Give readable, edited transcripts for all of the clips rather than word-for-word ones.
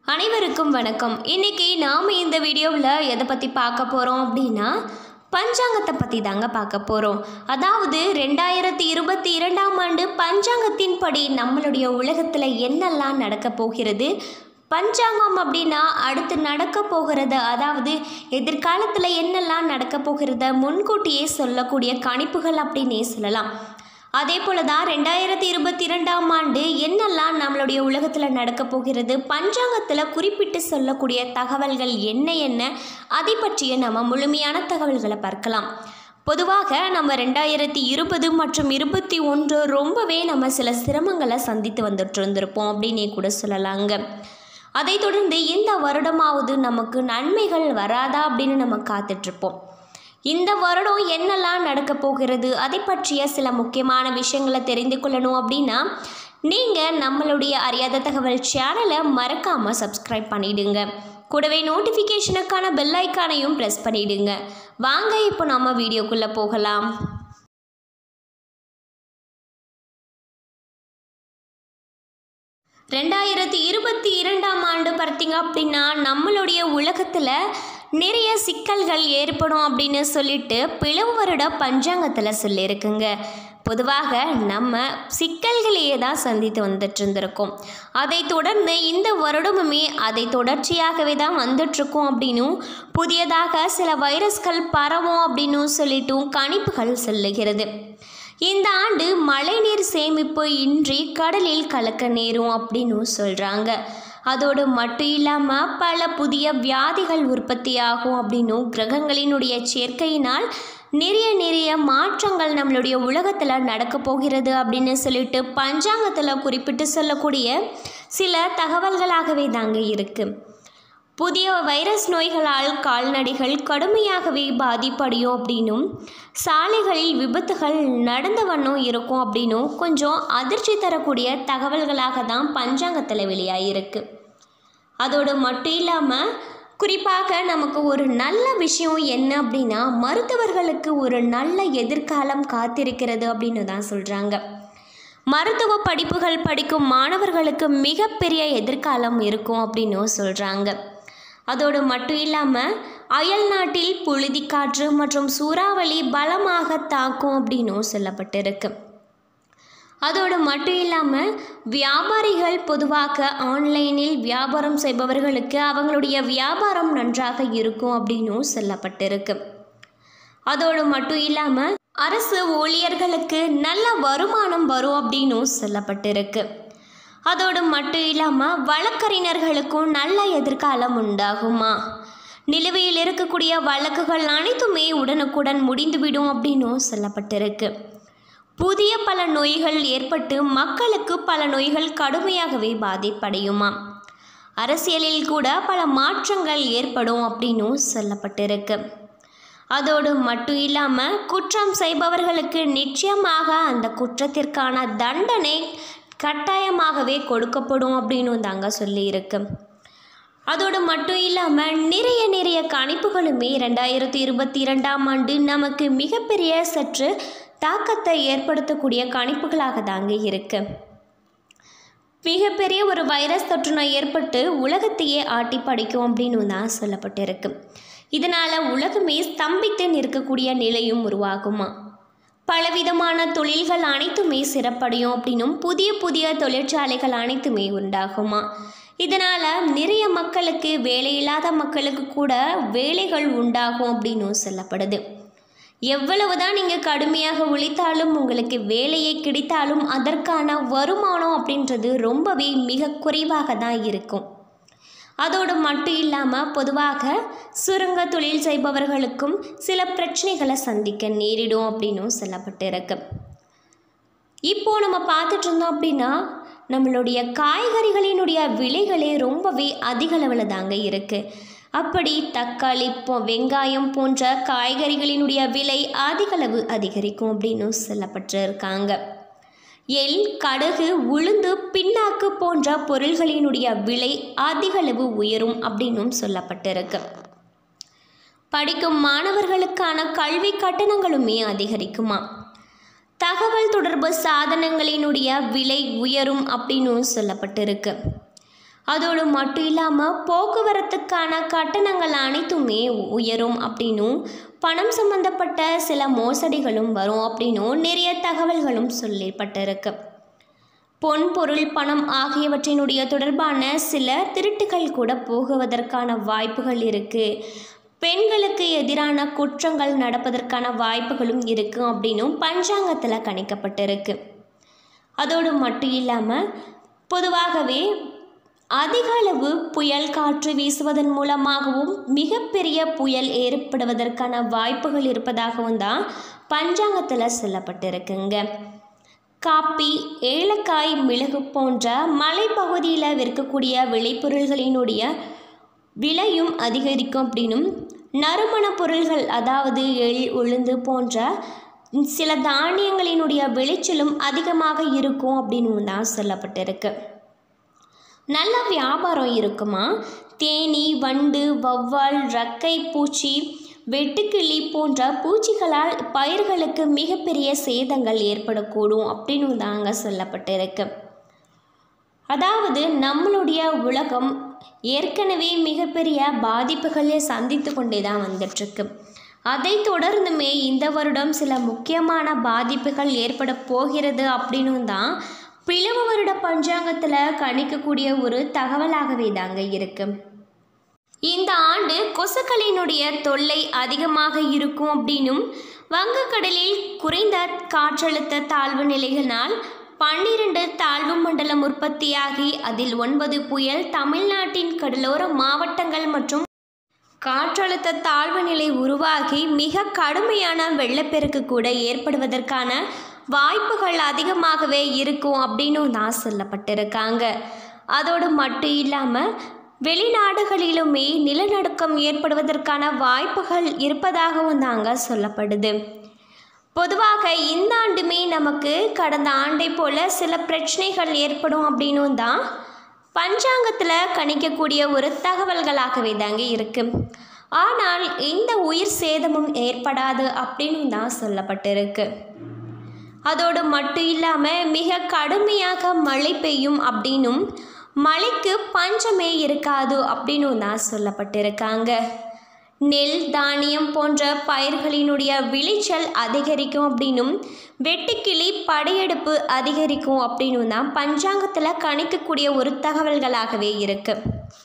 அனைவருக்கும் வணக்கம். இன்னைக்கு நாம் இந்த வீடியோவில் எதை பற்றி பார்க்க போகிறோம் அப்படின்னா பஞ்சாங்கத்தை பற்றி தாங்க பார்க்க போகிறோம். அதாவது 2022ஆம் ஆண்டு பஞ்சாங்கத்தின் படி நம்மளுடைய உலகத்தில் என்னெல்லாம் நடக்க போகிறது, பஞ்சாங்கம் அப்படின்னா அடுத்து நடக்க போகிறது, அதாவது எதிர்காலத்தில் என்னெல்லாம் நடக்க போகிறத முன்கூட்டியே சொல்லக்கூடிய கணிப்புகள் அப்படின்னே சொல்லலாம். அதே போல தான் 2022ஆம் ஆண்டு என்னெல்லாம் நம்மளுடைய உலகத்தில் நடக்க போகிறது, பஞ்சாங்கத்தில் குறிப்பிட்டு சொல்லக்கூடிய தகவல்கள் என்ன அதை பற்றிய நம்ம முழுமையான தகவல்களை பார்க்கலாம். பொதுவாக நம்ம 2020 மற்றும் 2021 ரொம்பவே நம்ம சில சிரமங்களை சந்தித்து வந்துட்டு இருந்திருப்போம் அப்படின்னே கூட சொல்லலாங்க. அதை தொடர்ந்து இந்த வருடமாவது நமக்கு நன்மைகள் வராதா அப்படின்னு நம்ம காத்துட்ருப்போம். இந்த வருடம் என்னெல்லாம் நடக்க போகிறது அதை பற்றிய சில முக்கியமான விஷயங்களை தெரிந்து கொள்ளணும் அப்படின்னா நீங்கள் நம்மளுடைய அறியாத தகவல் சேனலை மறக்காமல் சப்ஸ்கிரைப் பண்ணிவிடுங்க. கூடவே நோட்டிஃபிகேஷனுக்கான பெல் ஐக்கானையும் ப்ரெஸ் பண்ணிவிடுங்க. வாங்க இப்போ நம்ம வீடியோக்குள்ளே போகலாம். ரெண்டாயிரத்தி 2022ஆம் ஆண்டு பார்த்தீங்க அப்படின்னா நம்மளுடைய உலகத்தில் நிறைய சிக்கல்கள் ஏற்படும் அப்படின்னு சொல்லிட்டு பிளவு வருட பஞ்சாங்கத்தில் சொல்லியிருக்குங்க. பொதுவாக நம்ம சிக்கல்களையே தான் சந்தித்து வந்துட்டு இருந்திருக்கோம். அதை தொடர்ந்து இந்த வருடமுமே அதை தொடர்ச்சியாகவே தான் வந்துட்டுருக்கோம் அப்படின்னும் புதியதாக சில வைரஸ்கள் பரவும் அப்படின்னு சொல்லிட்டும் கணிப்புகள் சொல்லுகிறது. இந்த ஆண்டு மழைநீர் சேமிப்பு இன்றி கடலில் கலக்க நேரும் அப்படின்னு சொல்கிறாங்க. அதோடு மட்டும் இல்லாமல் பல புதிய வியாதிகள் உற்பத்தியாகும் அப்படின்னும் கிரகங்களினுடைய சேர்க்கையினால் நிறைய மாற்றங்கள் நம்மளுடைய உலகத்தில் நடக்க போகிறது அப்படின்னு சொல்லிட்டு பஞ்சாங்கத்தில் குறிப்பிட்டு சொல்லக்கூடிய சில தகவல்களாகவே தாங்க இருக்குது. புதிய வைரஸ் நோய்களால் கால்நடைகள் கடுமையாகவே பாதிப்படையும் அப்படின்னும் சாலைகளில் விபத்துகள் நடந்த வண்ணம் இருக்கும் அப்படின்னும் கொஞ்சம் அதிர்ச்சி தரக்கூடிய தகவல்களாக தான் பஞ்சாங்கத்தில் வெளியாகிருக்கு. அதோடு மட்டும் இல்லாமல் குறிப்பாக நமக்கு ஒரு நல்ல விஷயம் என்ன அப்படின்னா மருத்துவர்களுக்கு ஒரு நல்ல எதிர்காலம் காத்திருக்கிறது அப்படின்னு தான் சொல்கிறாங்க. மருத்துவ படிப்புகள் படிக்கும் மாணவர்களுக்கு மிகப்பெரிய எதிர்காலம் இருக்கும் அப்படின்னு சொல்கிறாங்க. அதோடு மட்டும் இல்லாமல் அயல் நாட்டில் புழுதிக்காற்று மற்றும் சூறாவளி பலமாக தாக்கும் அப்படின்னும் சொல்லப்பட்டிருக்கு. அதோடு மட்டும் இல்லாமல் வியாபாரிகள் பொதுவாக ஆன்லைனில் வியாபாரம் செய்பவர்களுக்கு அவங்களுடைய வியாபாரம் நன்றாக இருக்கும் அப்படின்னும் சொல்லப்பட்டிருக்கு. அதோடு மட்டும் இல்லாமல் அரசு ஊழியர்களுக்கு நல்ல வருமானம் வரும் அப்படின்னும் சொல்லப்பட்டிருக்கு. அதோடு மட்டும் இல்லாமல் வழக்கறிஞர்களுக்கும் நல்ல எதிர்காலம் உண்டாகுமா, நிலுவையில் இருக்கக்கூடிய வழக்குகள் அனைத்துமே உடனுக்குடன் முடிந்துவிடும் அப்படின்னும் சொல்லப்பட்டிருக்கு. புதிய பல நோய்கள் ஏற்பட்டு மக்களுக்கு பல நோய்கள் கடுமையாகவே பாதிப்படையுமா, அரசியலில் கூட பல மாற்றங்கள் ஏற்படும் அப்படின்னும் சொல்லப்பட்டிருக்கு. அதோடு மட்டும் இல்லாமல் குற்றம் செய்பவர்களுக்கு நிச்சயமாக அந்த குற்றத்திற்கான தண்டனை கட்டாயமாகவே கொடுக்கப்படும் அப்படின்னு தாங்க சொல்லியிருக்கு. அதோடு மட்டும் இல்லாமல் நிறைய கணிப்புகளுமே 2022ஆம் ஆண்டு நமக்கு மிகப்பெரிய சற்று தாக்கத்தை ஏற்படுத்தக்கூடிய கணிப்புகளாக தாங்க இருக்கு. மிகப்பெரிய ஒரு வைரஸ் தொற்று நோய் ஏற்பட்டு உலகத்தையே ஆட்டி படைக்கும் அப்படின்னு தான் சொல்லப்பட்டிருக்கு. இதனால் உலகமே ஸ்தம்பித்து நிற்கக்கூடிய நிலையும் உருவாகுமா, பலவிதமான தொழில்கள் அனைத்துமே சிறப்படையும் அப்படின்னும் புதிய தொழிற்சாலைகள் அனைத்துமே உண்டாகுமா, இதனால் நிறைய மக்களுக்கு வேலையில்லாத மக்களுக்கு கூட வேலைகள் உண்டாகும் அப்படின்னும் சொல்லப்படுது. எவ்வளவுதான் நீங்கள் கடுமையாக உழைத்தாலும் உங்களுக்கு வேலையை கிடைத்தாலும் அதற்கான வருமானம் அப்படின்றது ரொம்பவே மிக குறைவாக தான் இருக்கும். அதோடு மட்டும் இல்லாமல் பொதுவாக சுரங்க தொழில் செய்பவர்களுக்கும் சில பிரச்சனைகளை சந்திக்க நேரிடும் அப்படின்னும் சொல்லப்பட்டிருக்கு. இப்போது நம்ம பார்த்துட்டு இருந்தோம் அப்படின்னா நம்மளுடைய காய்கறிகளினுடைய விலைகளே ரொம்பவே அதிக அளவில் தாங்க இருக்குது. அப்படி தக்காளி வெங்காயம் போன்ற காய்கறிகளினுடைய விலை அதிகளவு அதிகரிக்கும் அப்படின்னு சொல்லப்பட்டிருக்காங்க. எள், கடுகு, உளுந்து, பின்னாக்கு போன்ற பொருள்களினுடைய விலை அதிகளவு உயரும் அப்படின்னும் சொல்லப்பட்டிருக்கு. படிக்கும் மாணவர்களுக்கான கல்வி கட்டணங்களுமே அதிகரிக்குமா, தகவல் தொடர்பு சாதனங்களினுடைய விலை உயரும் அப்படின்னு சொல்லப்பட்டிருக்கு. அதோடு மட்டும் இல்லாமல் போக்குவரத்துக்கான கட்டணங்கள் அனைத்துமே உயரும் அப்படின்னும் பணம் சம்பந்தப்பட்ட சில மோசடிகளும் வரும் அப்படின்னும் நிறைய தகவல்களும் சொல்லப்பட்டிருக்கு. பொன் பொருள் பணம் ஆகியவற்றினுடைய தொடர்பான சில திருட்டுகள் கூட போகுவதற்கான வாய்ப்புகள் இருக்குது. பெண்களுக்கு எதிரான குற்றங்கள் நடப்பதற்கான வாய்ப்புகளும் இருக்குது அப்படின்னும் பஞ்சாங்கத்தில் கணிக்கப்பட்டிருக்கு. அதோடு மட்டும் இல்லாமல் பொதுவாகவே அதிக அளவு புயல் காற்று வீசுவதன் மூலமாகவும் மிகப்பெரிய புயல் ஏற்படுவதற்கான வாய்ப்புகள் இருப்பதாகவும் தான் பஞ்சாங்கத்தில் சொல்லப்பட்டிருக்குங்க. காப்பி, ஏலக்காய், மிளகு போன்ற மலைப்பகுதியில் விற்கக்கூடிய விளைபொருள்களினுடைய விலையும் அதிகரிக்கும் அப்படின்னும் நறுமண பொருள்கள் அதாவது எள், உளுந்து போன்ற சில தானியங்களினுடைய விளைச்சலும் அதிகமாக இருக்கும் அப்படின்னு தான் சொல்லப்பட்டிருக்கு. நல்ல வியாபாரம் இருக்குமா? தேனீ, வண்டு, வௌவால், ரக்கை பூச்சி, வெட்டுக்கிளி போன்ற பூச்சிகளால் பயிர்களுக்கு மிகப்பெரிய சேதங்கள் ஏற்படக்கூடும் அப்படின்னு தாங்க சொல்லப்பட்டிருக்கு. அதாவது நம்மளுடைய உலகம் ஏற்கனவே மிகப்பெரிய பாதிப்புகளை சந்தித்து கொண்டே தான் வந்துட்டுருக்கு. அதை தொடர்ந்துமே இந்த வருடம் சில முக்கியமான பாதிப்புகள் ஏற்பட போகிறது அப்படின்னு தான் பிளவு வருட பஞ்சாங்கத்தில் கணிக்கக்கூடிய ஒரு தகவலாகவே தாங்க இருக்கு. இந்த ஆண்டு கொசுக்களினுடைய தொல்லை அதிகமாக இருக்கும் அப்படின்னும் வங்கக்கடலில் குறைந்த காற்றழுத்த தாழ்வு நிலைகளினால் 12 தாழ்வு மண்டலம் உற்பத்தியாகி அதில் 9 புயல் தமிழ்நாட்டின் கடலோர மாவட்டங்கள் மற்றும் காற்றழுத்த தாழ்வு நிலை உருவாகி மிக கடுமையான வெள்ளப்பெருக்கு கூட ஏற்படுவதற்கான வாய்ப்புகள் அதிகமாகவே இருக்கும் அப்படின்னு தான் சொல்லப்பட்டிருக்காங்க. அதோடு மட்டும் இல்லாமல் வெளிநாடுகளிலுமே நிலநடுக்கம் ஏற்படுவதற்கான வாய்ப்புகள் இருப்பதாகவும் தாங்க சொல்லப்படுது. பொதுவாக இந்த ஆண்டுமே நமக்கு கடந்த ஆண்டை போல சில பிரச்சனைகள் ஏற்படும் அப்படின்னும் தான் பஞ்சாங்கத்தில் கணிக்கக்கூடிய ஒரு தகவல்களாகவே தாங்க இருக்குது. ஆனால் இந்த உயிர் சேதமும் ஏற்படாது அப்படின்னு தான் சொல்லப்பட்டிருக்கு. அதோடு மட்டும் இல்லாமல் மிக கடுமையாக மழை பெய்யும் அப்படின்னும் மழைக்கு பஞ்சமே இருக்காது அப்படின்னு தான் சொல்லப்பட்டிருக்காங்க. நெல், தானியம் போன்ற பயிர்களினுடைய விளைச்சல் அதிகரிக்கும் அப்படின்னும் வெட்டுக்கிளி படையெடுப்பு அதிகரிக்கும் அப்படின்னு தான் பஞ்சாங்கத்தில் கணிக்கக்கூடிய ஒரு தகவல்களாகவே இருக்குது.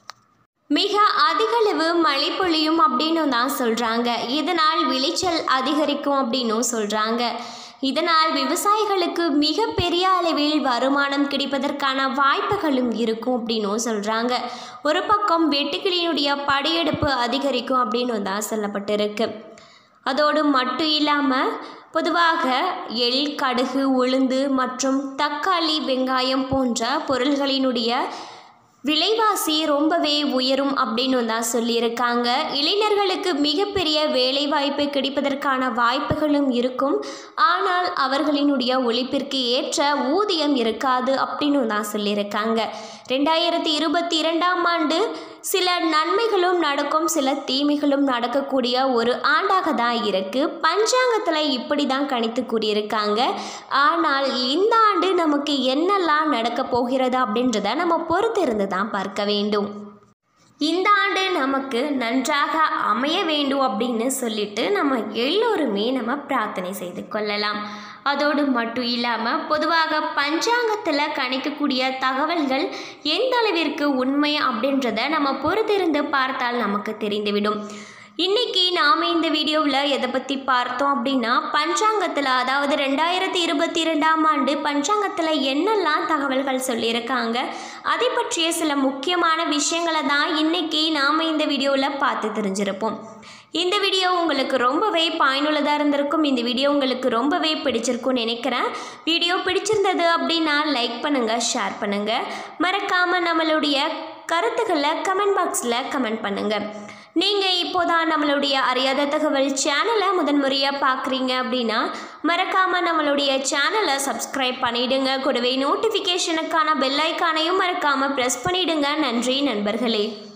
மிக அதிகளவு மழை பொழியும் அப்படின்னு தான் சொல்கிறாங்க. இதனால் விளைச்சல் அதிகரிக்கும் அப்படின்னும் சொல்கிறாங்க. இதனால் விவசாயிகளுக்கு மிக பெரிய அளவில் வருமானம் கிடைப்பதற்கான வாய்ப்புகளும் இருக்கும் அப்படின்னும் சொல்கிறாங்க. ஒரு பக்கம் வெட்டுக்கிளியினுடைய படையெடுப்பு அதிகரிக்கும் அப்படின்னு தான் சொல்லப்பட்டிருக்கு. அதோடு மட்டும் இல்லாமல் பொதுவாக எள், கடுகு, உளுந்து மற்றும் தக்காளி, வெங்காயம் போன்ற பொருள்களினுடைய விலைவாசி ரொம்பவே உயரும் அப்படின்னு தான் சொல்லியிருக்காங்க. இளைஞர்களுக்கு மிகப்பெரிய வேலைவாய்ப்பு கிடைப்பதற்கான வாய்ப்புகளும் இருக்கும். ஆனால் அவர்களினுடைய உழைப்பிற்கு ஏற்ற ஊதியம் இருக்காது அப்படின்னு தான் சொல்லியிருக்காங்க. 2022ஆம் ஆண்டு சில நன்மைகளும் நடக்கும், சில தீமைகளும் நடக்கக்கூடிய ஒரு ஆண்டாக தான் இருக்குது. பஞ்சாங்கத்தில் இப்படி தான் கணித்து கூறியிருக்காங்க. ஆனால் இந்த ஆண்டு நமக்கு என்னெல்லாம் நடக்க போகிறது அப்படின்றத நம்ம பொறுத்திருந்து தான் பார்க்க வேண்டும். இந்த ஆண்டு நமக்கு நன்றாக அமைய வேண்டும் அப்படின்னு சொல்லிட்டு நம்ம எல்லோருமே நம்ம பிரார்த்தனை செய்து கொள்ளலாம். அதோடு மட்டும் இல்லாமல் பொதுவாக பஞ்சாங்கத்தில் கணிக்கக்கூடிய தகவல்கள் எந்த அளவிற்கு உண்மை அப்படின்றத நம்ம பொறுத்திருந்து பார்த்தால் நமக்கு தெரிந்துவிடும். இன்றைக்கி நாம் இந்த வீடியோவில் எதை பற்றி பார்த்தோம் அப்படின்னா பஞ்சாங்கத்தில், அதாவது 2022ஆம் ஆண்டு பஞ்சாங்கத்தில் என்னெல்லாம் தகவல்கள் சொல்லியிருக்காங்க அதை பற்றிய சில முக்கியமான விஷயங்களை தான் இன்றைக்கி நாம் இந்த வீடியோவில் பார்த்து தெரிஞ்சிருப்போம். இந்த வீடியோ உங்களுக்கு ரொம்பவே பயனுள்ளதாக இருந்திருக்கும். இந்த வீடியோ உங்களுக்கு ரொம்பவே பிடிச்சிருக்கும்னு நினைக்கிறேன். வீடியோ பிடிச்சிருந்தது அப்படின்னா லைக் பண்ணுங்கள், ஷேர் பண்ணுங்கள். மறக்காமல் நம்மளுடைய கருத்துக்களை கமெண்ட் பாக்ஸில் கமெண்ட் பண்ணுங்கள். நீங்கள் இப்போதான் நம்மளுடைய அறியாத தகவல் சேனலை முதன்முறையாக பார்க்குறீங்க அப்படின்னா மறக்காமல் நம்மளுடைய சேனலை சப்ஸ்கிரைப் பண்ணிவிடுங்க. கூடவே நோட்டிஃபிகேஷனுக்கான பெல் ஐக்கானையும் மறக்காமல் ப்ரெஸ் பண்ணிவிடுங்க. நன்றி நண்பர்களே.